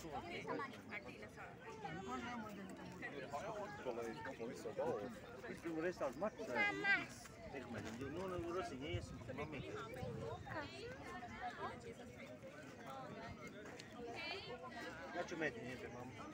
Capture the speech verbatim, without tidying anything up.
Poi visto dopo, questo non resta al mattino. E come non lo rossi, non mi faccio mettere niente, mamma.